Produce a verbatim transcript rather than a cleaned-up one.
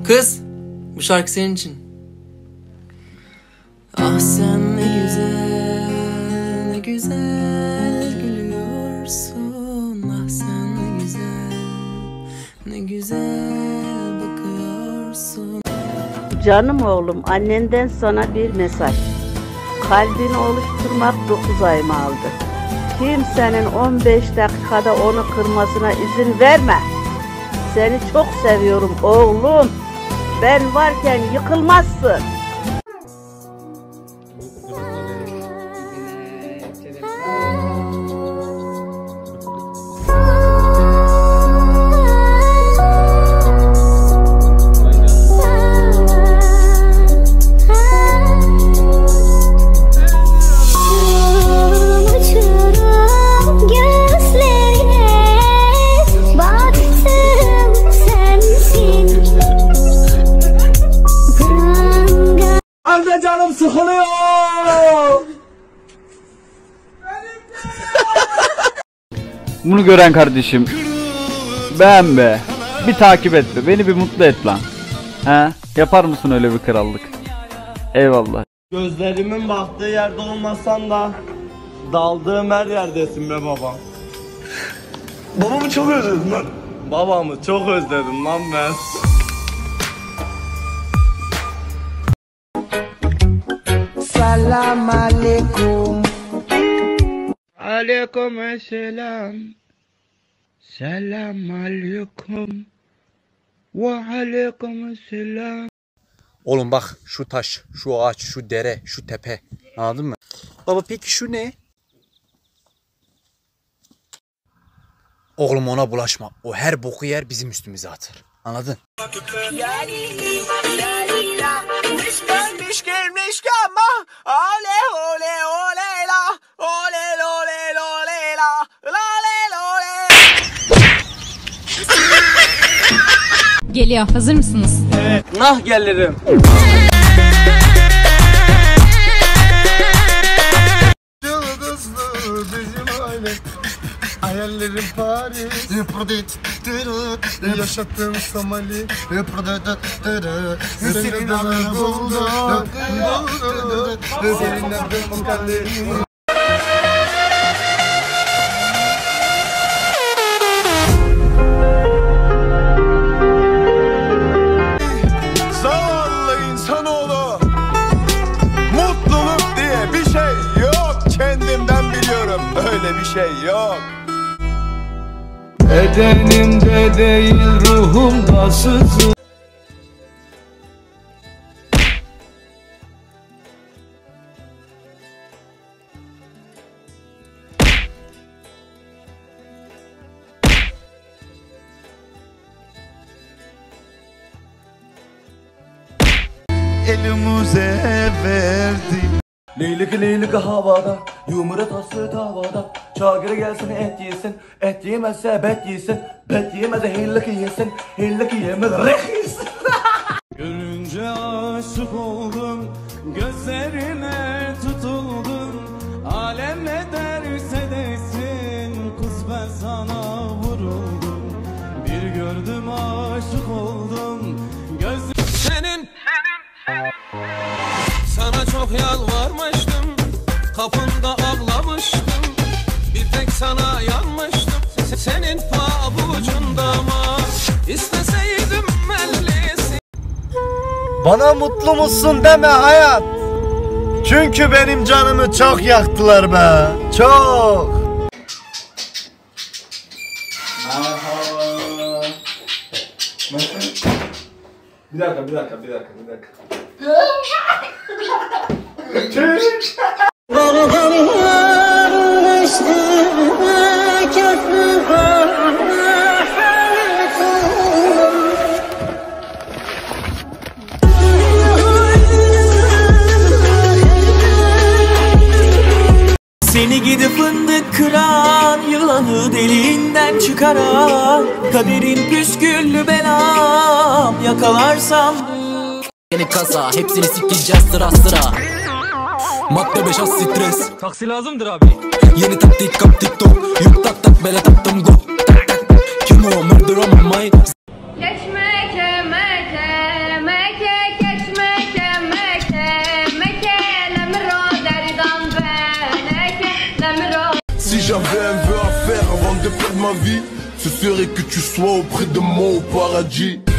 Kız, bu şarkı senin için. Ah sen ne güzel, ne güzel gülüyorsun. Ah sen ne güzel, ne güzel bakıyorsun. Canım oğlum, annenden sana bir mesaj. Kalbini oluşturmak dokuz ayımı aldı. Kimsenin on beş dakikada onu kırmasına izin verme. Seni çok seviyorum oğlum. Ben varken yıkılmazsın. Anne canım sıkılıyor. Bunu gören kardeşim, beğen be, bir takip et be, beni bir mutlu et lan. He, yapar mısın öyle bir krallık? Eyvallah. Gözlerimin baktığı yerde olmasan da daldığım her yerdesin be babam. Babamı çok özledim lan. Babamı çok özledim lan ben. Selam aleyküm. Aleyküm selam. Selam aleyküm. Ve aleyküm selam. Oğlum bak şu taş, şu ağaç, şu dere, şu tepe. Anladın mı? Baba peki şu ne? Oğlum ona bulaşma. O her boku yer bizim üstümüze atır. Anladın? Geliyor. Hazır mısınız? Evet. Nah gelirim. Yıldızlı bizim aile. Hayallerim Paris. Yaşattığım Somali. Senin adını buldum. Senin adını kalbim. Zavallı insanoğlu. Mutluluk diye bir şey yok. Kendimden biliyorum. Öyle bir şey yok. Bedenimde değil ruhumda sızı. Elimize verdi. Leylik leylik havada, yumru taslı tavada. Çagırı gelsin et yesin, et yemezse bet yesin. Bet yemezse hillik yesin, hillik yemezse reh yesin. Görünce aşık oldum, gözlerine tutuldum. Alem ne derse desin, kız ben sana vuruldum. Bir gördüm aşık oldum, gözüm senin. Sana çok yalvarmıştım, kapında ağlamıştım. Bir tek sana yanmıştım, senin pabucunda ama isteseydim ellisi. Bana mutlu musun deme hayat. Çünkü benim canımı çok yaktılar be. Çok. Merhaba. Bir dakika, bir dakika, bir dakika, bir dakika. Seni gidi fındık kıran, yılanı deliğinden çıkaran, kaderin püsküllü belam yakalarsam. Yeni kasa hepsini sikeceğiz sıra sıra. Madde beş az stres. Taksi lazımdır abi. Yeni taktik kap tiktok. Yük tak tak bele taktım go. Tak tak. Kim o murder on my mind. Geçme kemete. j'avais un vœu à faire avant de perdre ma vie, ce serait que tu sois auprès de moi au paradis.